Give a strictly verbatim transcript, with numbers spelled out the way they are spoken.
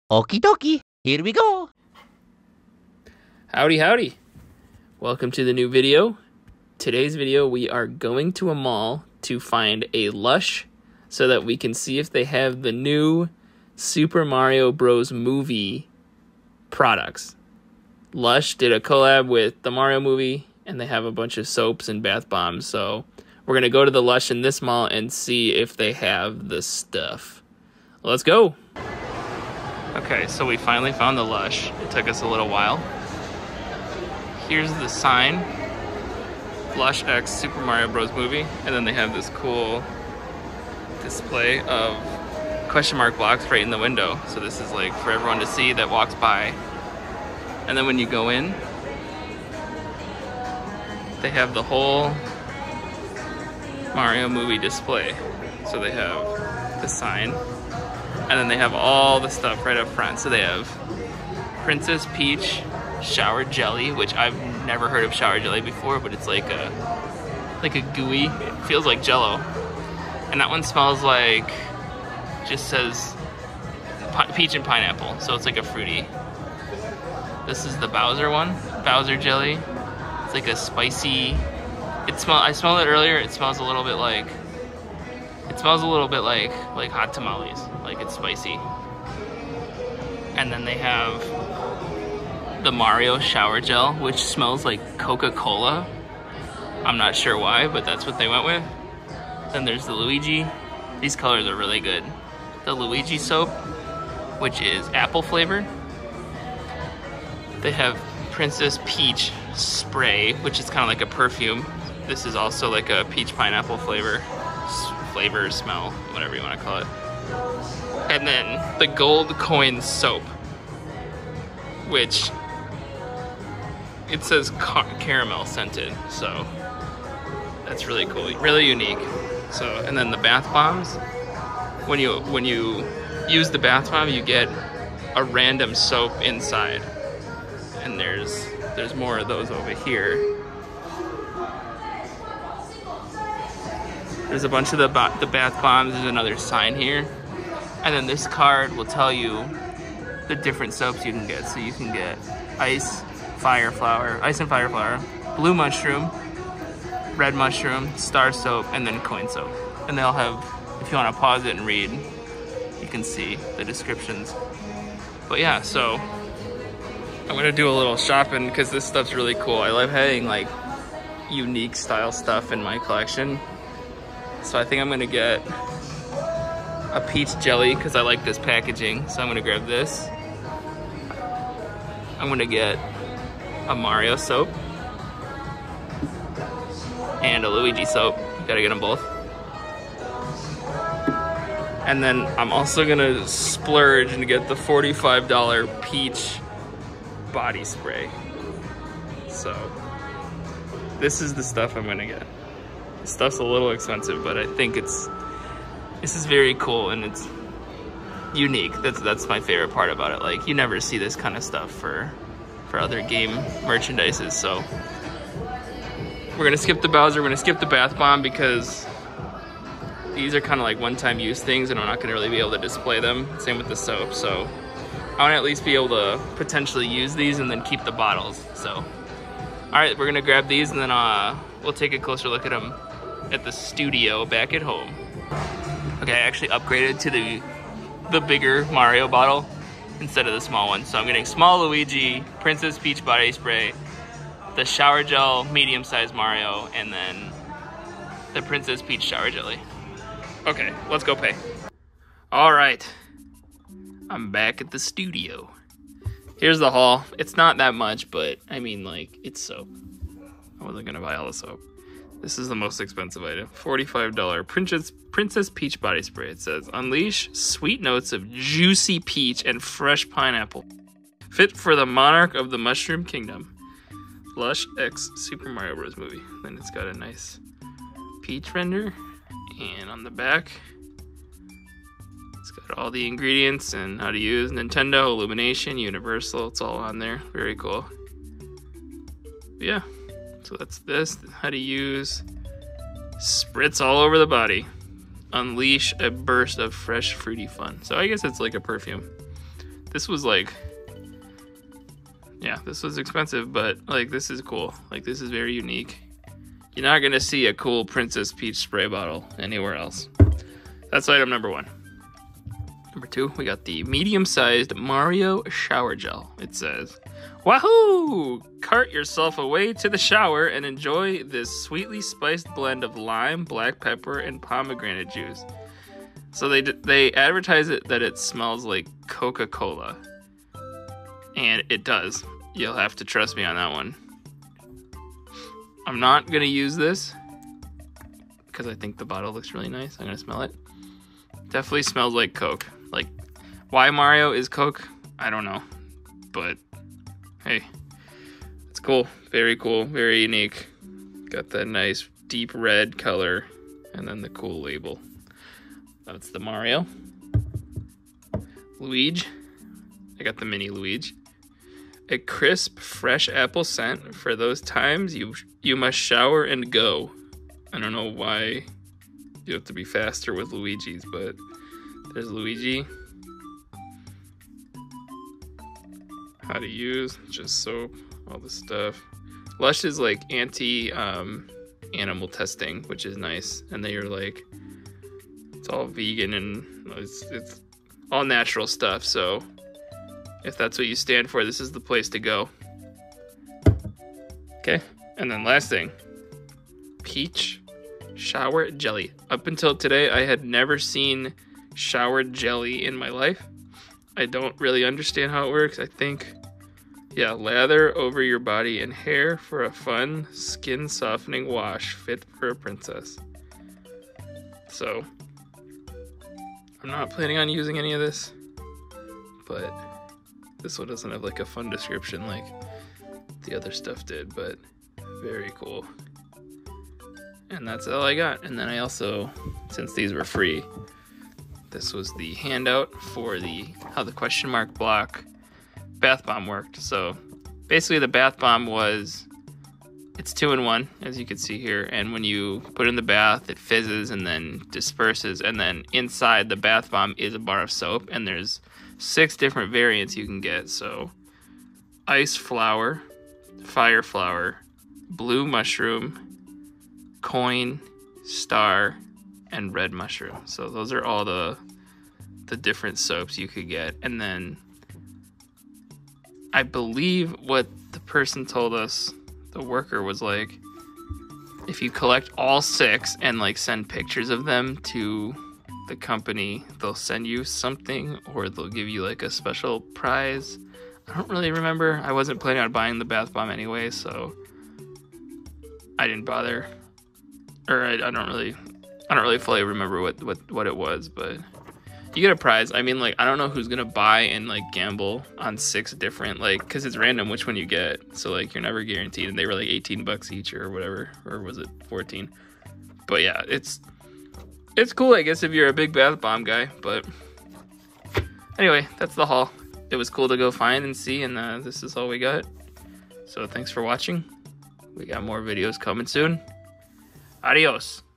Okie dokie, here we go. Howdy, howdy. Welcome to the new video. Today's video, we are going to a mall to find a Lush so that we can see if they have the new Super Mario Bros. Movie products. Lush did a collab with the Mario movie, and they have a bunch of soaps and bath bombs, so we're going to go to the Lush in this mall and see if they have the stuff. Let's go! Okay, so we finally found the Lush. It took us a little while. Here's the sign. Lush X Super Mario Bros. Movie. And then they have this cool display of question mark blocks right in the window. So this is like for everyone to see that walks by. And then when you go in, they have the whole Mario movie display. So they have the sign. And then they have all the stuff right up front. So they have Princess Peach shower jelly, which I've never heard of shower jelly before, but it's like a like a gooey, it feels like Jello. And that one smells like, just says peach and pineapple, so it's like a fruity. This is the Bowser one, Bowser jelly. It's like a spicy, it smell. I smelled it earlier, it smells a little bit like, it smells a little bit like, like hot tamales, like it's spicy. And then they have the Mario shower gel, which smells like Coca-Cola. I'm not sure why, but that's what they went with. Then there's the Luigi. These colors are really good. The Luigi soap, which is apple flavored. They have Princess Peach spray, which is kind of like a perfume. This is also like a peach pineapple flavor, flavor, smell, whatever you want to call it. And then the gold coin soap, which it says car caramel scented, so that's really cool, really unique. So, and then the bath bombs. When you when you use the bath bomb, you get a random soap inside, and there's there's more of those over here. There's a bunch of the the bath bombs. There's another sign here, and then this card will tell you the different soaps you can get. So you can get ice, fire flower, ice and fire flower, blue mushroom, red mushroom, star soap, and then coin soap. And they all have, if you want to pause it and read, you can see the descriptions. But yeah, so I'm gonna do a little shopping because this stuff's really cool. I love having like unique style stuff in my collection. So I think I'm gonna get a peach jelly because I like this packaging. So I'm gonna grab this. I'm gonna get a Mario soap and a Luigi soap. Gotta get them both. And then I'm also gonna splurge and get the forty-five dollar peach body spray. So this is the stuff I'm gonna get. This stuff's a little expensive, but I think it's, this is very cool and it's unique. That's that's my favorite part about it. Like, you never see this kind of stuff for for other game merchandises. So we're gonna skip the Bowser, we're gonna skip the bath bomb because these are kind of like one-time use things and I'm not gonna really be able to display them. Same with the soap. So I want to at least be able to potentially use these and then keep the bottles. So all right, we're gonna grab these and then uh, we'll take a closer look at them at the studio back at home. Okay, I actually upgraded to the the bigger Mario bottle instead of the small one. So I'm getting small Luigi, Princess Peach body spray, the shower gel, medium-sized Mario, and then the Princess Peach shower jelly. Okay, let's go pay. All right, I'm back at the studio. Here's the haul. It's not that much, but I mean, like, it's soap. I wasn't gonna buy all the soap. This is the most expensive item. forty-five dollar Princess, Princess Peach body spray. It says, unleash sweet notes of juicy peach and fresh pineapple. Fit for the monarch of the Mushroom Kingdom. Lush X Super Mario Bros. Movie. Then it's got a nice peach render. And on the back, it's got all the ingredients and how to use. Nintendo, Illumination, Universal. It's all on there. Very cool. Yeah. So that's this, how to use, spritz all over the body, unleash a burst of fresh fruity fun. So I guess it's like a perfume. this was like, yeah, this was expensive, but like this is cool. Like this is very unique. You're not gonna see a cool Princess Peach spray bottle anywhere else. That's item number one. Number two, we got the medium-sized Mario shower gel. It says, wahoo! Cart yourself away to the shower and enjoy this sweetly spiced blend of lime, black pepper, and pomegranate juice. So they they advertise it that it smells like Coca-Cola. And it does. You'll have to trust me on that one. I'm not going to use this because I think the bottle looks really nice. I'm going to smell it. Definitely smells like Coke. Like, why Mario is Coke? I don't know. But, hey, it's cool. Very cool. Very unique. Got that nice deep red color and then the cool label. That's the Mario. Luigi. I got the mini Luigi. A crisp, fresh apple scent for those times you you must shower and go. I don't know why you have to be faster with Luigi's, but there's Luigi. How to use, just soap, all the stuff. Lush is like anti um, animal testing, which is nice. And they are like, it's all vegan and it's, it's all natural stuff. So if that's what you stand for, this is the place to go. Okay, and then last thing, peach shower jelly. Up until today, I had never seen shower jelly in my life. I don't really understand how it works. I think, yeah, lather over your body and hair for a fun skin softening wash fit for a princess. So, I'm not planning on using any of this, but this one doesn't have like a fun description like the other stuff did, but very cool. And that's all I got. And then I also, since these were free, this was the handout for the how the question mark block bath bomb worked. So basically the bath bomb was, it's two in one, as you can see here. And when you put it in the bath, it fizzes and then disperses. And then inside the bath bomb is a bar of soap. And there's six different variants you can get. So ice flower, fire flower, blue mushroom, coin, star, and red mushroom. So those are all the the different soaps you could get. And then I believe what the person told us, the worker, was like, if you collect all six and like send pictures of them to the company, they'll send you something, or they'll give you like a special prize. I don't really remember. I wasn't planning on buying the bath bomb anyway, so I didn't bother. Or I, I don't really, I don't really fully remember what, what, what it was, but you get a prize. I mean, like, I don't know who's gonna buy and like gamble on six different, like, because it's random which one you get. So like, you're never guaranteed. And they were like eighteen bucks each or whatever, or was it fourteen? But yeah, it's it's cool, I guess, if you're a big bath bomb guy. But anyway, that's the haul. It was cool to go find and see, and uh, this is all we got. So thanks for watching. We got more videos coming soon. Adios.